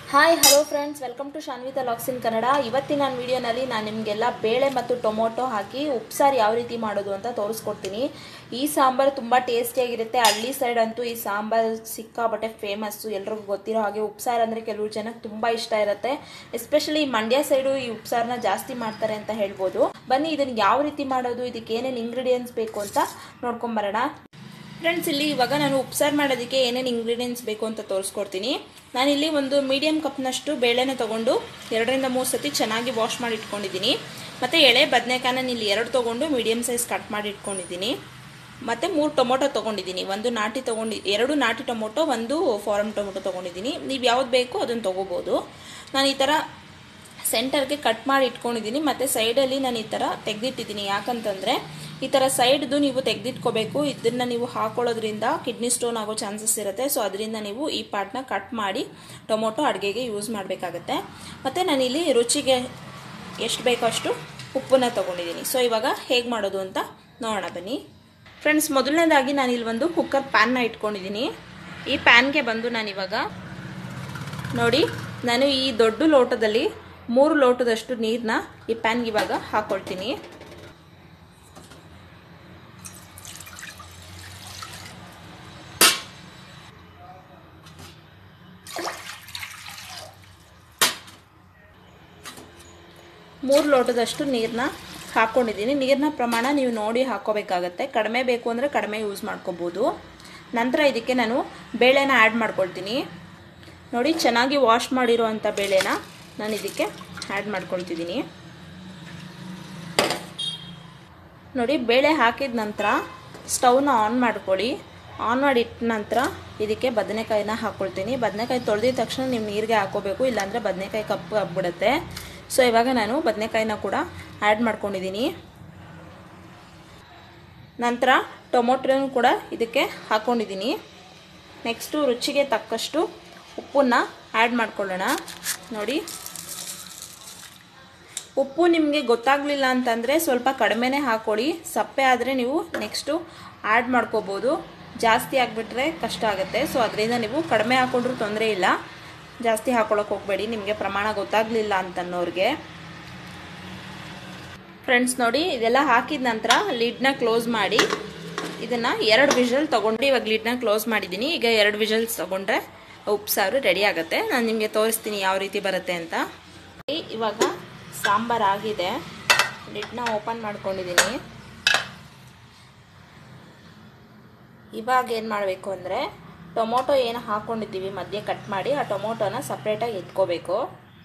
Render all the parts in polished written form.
Hi hello friends, welcome to Shanvita logs in Kannada. ಇವತ್ತಿನ ವಿಡಿಯೋನಲ್ಲಿ ನಾನು ನಿಮಗೆಲ್ಲ ಬೇಳೆ ಮತ್ತು ಟೊಮೊಟೊ ಹಾಕಿ ಉಪ್ಸಾರು ಯಾವ ರೀತಿ ಮಾಡೋದು ಅಂತ ತೋರಿಸ್ಕೊಡ್ತೀನಿ. ಈ ಸಾಂಬಾರು ತುಂಬ ಟೇಸ್ಟಿಯಾಗಿರುತ್ತೆ. ಹಳ್ಳಿ ಸೈಡ್ ಅಂತೂ ಈ ಸಾಂಬಾರು ಸಿಕ್ಕಾಬಟ್ಟೆ ಫೇಮಸ್ಸು. ಎಲ್ರಿಗೂ ಗೊತ್ತಿರೋ ಹಾಗೆ ಉಪ್ಸಾರು ಅಂದರೆ ಕೆಲವು ಜನಕ್ಕೆ ತುಂಬ ಇಷ್ಟ ಇರುತ್ತೆ. ಎಸ್ಪೆಷಲಿ ಮಂಡ್ಯ ಸೈಡು ಈ ಉಪ್ಸಾರನ್ನ ಜಾಸ್ತಿ ಮಾಡ್ತಾರೆ ಅಂತ ಹೇಳ್ಬೋದು. ಬನ್ನಿ ಇದನ್ನು ಯಾವ ರೀತಿ ಮಾಡೋದು, ಇದಕ್ಕೆ ಏನೇನು ಇಂಗ್ರೀಡಿಯೆಂಟ್ಸ್ ಬೇಕು ಅಂತ ನೋಡ್ಕೊಂಬರೋಣ. ಫ್ರೆಂಡ್ಸ್, ಇಲ್ಲಿ ಇವಾಗ ನಾನು ಉಪ್ಸಾರು ಮಾಡೋದಕ್ಕೆ ಏನೇನು ಇಂಗ್ರೀಡಿಯೆಂಟ್ಸ್ ಬೇಕು ಅಂತ ತೋರಿಸ್ಕೊಡ್ತೀನಿ. ನಾನಿಲ್ಲಿ ಒಂದು ಮೀಡಿಯಮ್ ಕಪ್ನಷ್ಟು ಬೇಳೆನ ತೊಗೊಂಡು 2-3 ಸತಿ ಚೆನ್ನಾಗಿ ವಾಶ್ ಮಾಡಿ ಇಟ್ಕೊಂಡಿದ್ದೀನಿ. ಮತ್ತು ಎಳೆ ಬದನೆಕಾಯಿನ ಇಲ್ಲಿ 2 ತೊಗೊಂಡು ಮೀಡಿಯಮ್ ಸೈಜ್ ಕಟ್ ಮಾಡಿ ಇಟ್ಕೊಂಡಿದ್ದೀನಿ. ಮತ್ತು 3 ಟೊಮೊಟೊ ತೊಗೊಂಡಿದ್ದೀನಿ. 2 ನಾಟಿ ಟೊಮೊಟೊ, 1 ಫಾರಮ್ ಟೊಮೊಟೊ ತೊಗೊಂಡಿದ್ದೀನಿ. ನೀವು ಯಾವ್ದು ಬೇಕೋ ಅದನ್ನು ತೊಗೋಬೋದು. ನಾನು ಈ ಥರ ಸೆಂಟರ್ಗೆ ಕಟ್ ಮಾಡಿ ಇಟ್ಕೊಂಡಿದ್ದೀನಿ. ಮತ್ತು ಸೈಡಲ್ಲಿ ನಾನು ಈ ಥರ ತೆಗೆದಿಟ್ಟಿದ್ದೀನಿ. ಯಾಕಂತಂದರೆ ಈ ಥರ ಸೈಡ್ದು ನೀವು ತೆಗೆದಿಟ್ಕೋಬೇಕು. ಇದನ್ನು ನೀವು ಹಾಕೊಳ್ಳೋದ್ರಿಂದ ಕಿಡ್ನಿ ಸ್ಟೋನ್ ಆಗೋ ಚಾನ್ಸಸ್ ಇರುತ್ತೆ. ಸೊ ಅದರಿಂದ ನೀವು ಈ ಪಾರ್ಟ್ನ ಕಟ್ ಮಾಡಿ ಟೊಮೊಟೊ ಅಡುಗೆಗೆ ಯೂಸ್ ಮಾಡಬೇಕಾಗತ್ತೆ. ಮತ್ತು ನಾನಿಲ್ಲಿ ರುಚಿಗೆ ಎಷ್ಟು ಬೇಕೋ ಅಷ್ಟು ಉಪ್ಪನ್ನ ತೊಗೊಂಡಿದ್ದೀನಿ. ಸೊ ಇವಾಗ ಹೇಗೆ ಮಾಡೋದು ಅಂತ ನೋಡೋಣ ಬನ್ನಿ. ಫ್ರೆಂಡ್ಸ್, ಮೊದಲನೇದಾಗಿ ನಾನಿಲ್ಲಿ ಒಂದು ಕುಕ್ಕರ್ ಪ್ಯಾನ್ನ ಇಟ್ಕೊಂಡಿದ್ದೀನಿ. ಈ ಪ್ಯಾನ್ಗೆ ಬಂದು ನಾನಿವಾಗ ನೋಡಿ, ನಾನು ಈ ದೊಡ್ಡ ಲೋಟದಲ್ಲಿ 3 ಲೋಟದಷ್ಟು ನೀರನ್ನ ಈ ಪ್ಯಾನ್ಗೆ ಇವಾಗ ಹಾಕ್ಕೊಳ್ತೀನಿ. ಮೂರು ಲೋಟದಷ್ಟು ನೀರನ್ನ ಹಾಕ್ಕೊಂಡಿದ್ದೀನಿ. ನೀರಿನ ಪ್ರಮಾಣ ನೀವು ನೋಡಿ ಹಾಕ್ಕೋಬೇಕಾಗತ್ತೆ. ಕಡಿಮೆ ಬೇಕು ಅಂದರೆ ಕಡಿಮೆ ಯೂಸ್ ಮಾಡ್ಕೋಬೋದು. ನಂತರ ಇದಕ್ಕೆ ನಾನು ಬೇಳೆನ ಆ್ಯಡ್ ಮಾಡ್ಕೊಳ್ತೀನಿ. ನೋಡಿ, ಚೆನ್ನಾಗಿ ವಾಶ್ ಮಾಡಿರೋ ಅಂಥ ಬೇಳೆನ ನಾನು ಇದಕ್ಕೆ ಆ್ಯಡ್ ಮಾಡ್ಕೊಳ್ತಿದ್ದೀನಿ. ನೋಡಿ, ಬೇಳೆ ಹಾಕಿದ ನಂತರ ಸ್ಟವ್ನ ಆನ್ ಮಾಡ್ಕೊಳ್ಳಿ. ಆನ್ ಮಾಡಿಟ್ಟ ನಂತರ ಇದಕ್ಕೆ ಬದನೆಕಾಯಿನ ಹಾಕ್ಕೊಳ್ತೀನಿ. ಬದನೆಕಾಯಿ ತೊಳೆದಿದ ತಕ್ಷಣ ನೀವು ನೀರಿಗೆ ಹಾಕ್ಕೋಬೇಕು, ಇಲ್ಲಾಂದರೆ ಬದನೆಕಾಯಿ ಕಪ್ಪು ಆಗ್ಬಿಡುತ್ತೆ. ಸೊ ಇವಾಗ ನಾನು ಬದನೆಕಾಯಿನ ಕೂಡ ಆ್ಯಡ್ ಮಾಡ್ಕೊಂಡಿದ್ದೀನಿ. ನಂತರ ಟೊಮೊಟೊನೂ ಕೂಡ ಇದಕ್ಕೆ ಹಾಕ್ಕೊಂಡಿದ್ದೀನಿ. ನೆಕ್ಸ್ಟು ರುಚಿಗೆ ತಕ್ಕಷ್ಟು ಉಪ್ಪನ್ನ ಆ್ಯಡ್ ಮಾಡ್ಕೊಳ್ಳೋಣ. ನೋಡಿ, ಉಪ್ಪು ನಿಮಗೆ ಗೊತ್ತಾಗಲಿಲ್ಲ ಅಂತಂದರೆ ಸ್ವಲ್ಪ ಕಡಿಮೆನೇ ಹಾಕ್ಕೊಳ್ಳಿ. ಸಪ್ಪೆ ಆದರೆ ನೀವು ನೆಕ್ಸ್ಟು ಆ್ಯಡ್ ಮಾಡ್ಕೋಬೋದು. ಜಾಸ್ತಿ ಆಗಿಬಿಟ್ರೆ ಕಷ್ಟ ಆಗುತ್ತೆ. ಸೊ ಅದರಿಂದ ನೀವು ಕಡಿಮೆ ಹಾಕ್ಕೊಂಡ್ರೂ ತೊಂದರೆ ಇಲ್ಲ, ಜಾಸ್ತಿ ಹಾಕೊಳ್ಳೋಕೆ ಹೋಗಬೇಡಿ, ನಿಮಗೆ ಪ್ರಮಾಣ ಗೊತ್ತಾಗಲಿಲ್ಲ ಅಂತನ್ನೋರಿಗೆ. ಫ್ರೆಂಡ್ಸ್, ನೋಡಿ, ಇದೆಲ್ಲ ಹಾಕಿದ ನಂತರ ಲಿಡ್ನ ಕ್ಲೋಸ್ ಮಾಡಿ ಇದನ್ನು 2 ವಿಷಲ್ ತೊಗೊಂಡು ಇವಾಗ ಲಿಡ್ನ ಕ್ಲೋಸ್ ಮಾಡಿದ್ದೀನಿ. ಈಗ 2 ವಿಷಲ್ಸ್ ತೊಗೊಂಡ್ರೆ ಉಪ್ಸಾರು ರೆಡಿ ಆಗುತ್ತೆ. ನಾನು ನಿಮಗೆ ತೋರಿಸ್ತೀನಿ ಯಾವ ರೀತಿ ಬರುತ್ತೆ ಅಂತ. ಇವಾಗ ಸಾಂಬಾರು ಆಗಿದೆ. ಲಿಡ್ನ ಓಪನ್ ಮಾಡ್ಕೊಂಡಿದ್ದೀನಿ. ಇವಾಗ ಏನು ಮಾಡಬೇಕು ಅಂದರೆ ಟೊಮೊಟೊ ಏನು ಹಾಕ್ಕೊಂಡಿದ್ದೀವಿ ಮಧ್ಯೆ ಕಟ್ ಮಾಡಿ, ಆ ಟೊಮೊಟೊನ ಸಪ್ರೇಟಾಗಿ ಎತ್ಕೋಬೇಕು.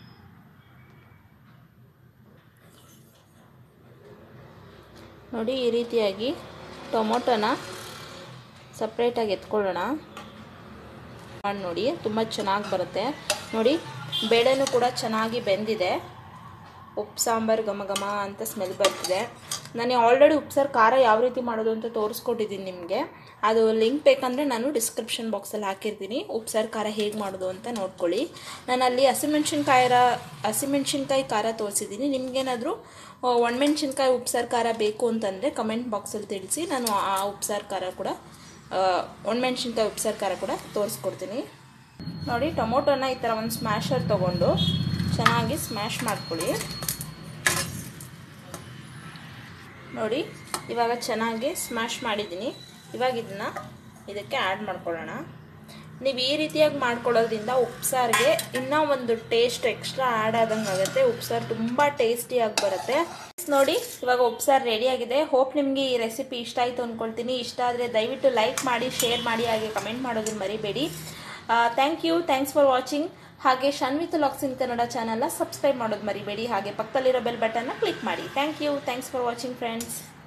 ನೋಡಿ, ಈ ರೀತಿಯಾಗಿ ಟೊಮೊಟೊನ ಸಪ್ರೇಟಾಗಿ ಎತ್ಕೊಳ್ಳೋಣ. ನೋಡಿ, ತುಂಬ ಚೆನ್ನಾಗಿ ಬರುತ್ತೆ. ನೋಡಿ, ಬೇಳೆನೂ ಕೂಡ ಚೆನ್ನಾಗಿ ಬೆಂದಿದೆ. ಉಪ್ಪು ಸಾಂಬಾರು ಘಮ ಘಮ ಅಂತ ಸ್ಮೆಲ್ ಬರ್ತಿದೆ. ನಾನು ಆಲ್ರೆಡಿ ಉಪ್ಸಾರು ಖಾರ ಯಾವ ರೀತಿ ಮಾಡೋದು ಅಂತ ತೋರಿಸ್ಕೊಟ್ಟಿದ್ದೀನಿ ನಿಮಗೆ. ಅದು ಲಿಂಕ್ ಬೇಕಂದರೆ ನಾನು ಡಿಸ್ಕ್ರಿಪ್ಷನ್ ಬಾಕ್ಸಲ್ಲಿ ಹಾಕಿರ್ತೀನಿ. ಉಪ್ಸಾರು ಖಾರ ಹೇಗೆ ಮಾಡೋದು ಅಂತ ನೋಡ್ಕೊಳ್ಳಿ. ನಾನು ಅಲ್ಲಿ ಹಸಿಮೆಣ್ಸಿನ್ಕಾಯಿ ಖಾರ ತೋರಿಸಿದ್ದೀನಿ. ನಿಮಗೇನಾದರೂ ಒಣಮೆಣ್ಸಿನ್ಕಾಯಿ ಉಪ್ಸಾರು ಖಾರ ಬೇಕು ಅಂತಂದರೆ ಕಮೆಂಟ್ ಬಾಕ್ಸಲ್ಲಿ ತಿಳಿಸಿ. ನಾನು ಆ ಉಪ್ಸಾರು ಖಾರ ಕೂಡ ಒಣಮೆಣ್ಸಿನ್ಕಾಯಿ ಉಪ್ಸಾರು ಖಾರ ಕೂಡ ತೋರಿಸ್ಕೊಡ್ತೀನಿ. ನೋಡಿ, ಟೊಮೊಟೊನ ಈ ಥರ ಒಂದು ಸ್ಮ್ಯಾಶರ್ ತೊಗೊಂಡು ಚೆನ್ನಾಗಿ ಸ್ಮ್ಯಾಶ್ ಮಾಡ್ಕೊಳ್ಳಿ. ನೋಡಿ, ಇವಾಗ ಚೆನ್ನಾಗಿ ಸ್ಮ್ಯಾಶ್ ಮಾಡಿದ್ದೀನಿ. ಇವಾಗ ಇದಕ್ಕೆ ಆ್ಯಡ್ ಮಾಡ್ಕೊಳ್ಳೋಣ. ನೀವು ಈ ರೀತಿಯಾಗಿ ಮಾಡ್ಕೊಳ್ಳೋದ್ರಿಂದ ಉಪ್ಸಾರಿಗೆ ಇನ್ನೂ ಒಂದು ಟೇಸ್ಟ್ ಎಕ್ಸ್ಟ್ರಾ ಆ್ಯಡ್ ಆದಂಗೆ ಆಗುತ್ತೆ. ಉಪ್ಸಾರು ತುಂಬ ಟೇಸ್ಟಿಯಾಗಿ ಬರುತ್ತೆ. ನೋಡಿ, ಇವಾಗ ಉಪ್ಸಾರು ರೆಡಿಯಾಗಿದೆ. ಹೋಪ್ ನಿಮಗೆ ಈ ರೆಸಿಪಿ ಇಷ್ಟ ಆಯಿತು ಅಂದ್ಕೊಳ್ತೀನಿ. ಇಷ್ಟ ಆದರೆ ದಯವಿಟ್ಟು ಲೈಕ್ ಮಾಡಿ, ಶೇರ್ ಮಾಡಿ, ಹಾಗೆ ಕಮೆಂಟ್ ಮಾಡೋದನ್ನು ಮರಿಬೇಡಿ. Thanks for watching. ಹಾಗೆ ಶಾನ್ವಿತಾ ಲಾಗ್ಸ್ ಇನ್ ಕನ್ನಡ ಚಾನಲ್ನ ಸಬ್ಸ್ಕ್ರೈಬ್ ಮಾಡೋದು ಮರಿಬೇಡಿ. ಹಾಗೆ ಪಕ್ಕದಲ್ಲಿರೋ ಬೆಲ್ ಬಟನ್ನ ಕ್ಲಿಕ್ ಮಾಡಿ. Thanks for watching friends.